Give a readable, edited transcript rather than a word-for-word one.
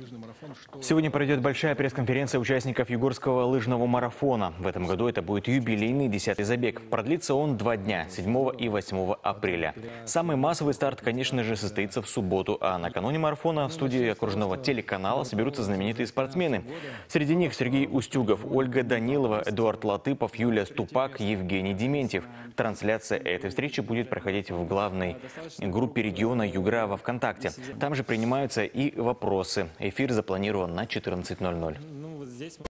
Сегодня пройдет большая пресс-конференция участников югорского лыжного марафона. В этом году это будет юбилейный 10-й забег. Продлится он 2 дня – 7 и 8 апреля. Самый массовый старт, конечно же, состоится в субботу. А накануне марафона в студии окружного телеканала соберутся знаменитые спортсмены. Среди них Сергей Устюгов, Ольга Данилова, Эдуард Латыпов, Юлия Ступак, Евгений Дементьев. Трансляция этой встречи будет проходить в главной группе региона Югра во ВКонтакте. Там же принимаются и вопросы. Эфир запланирован на 14:00.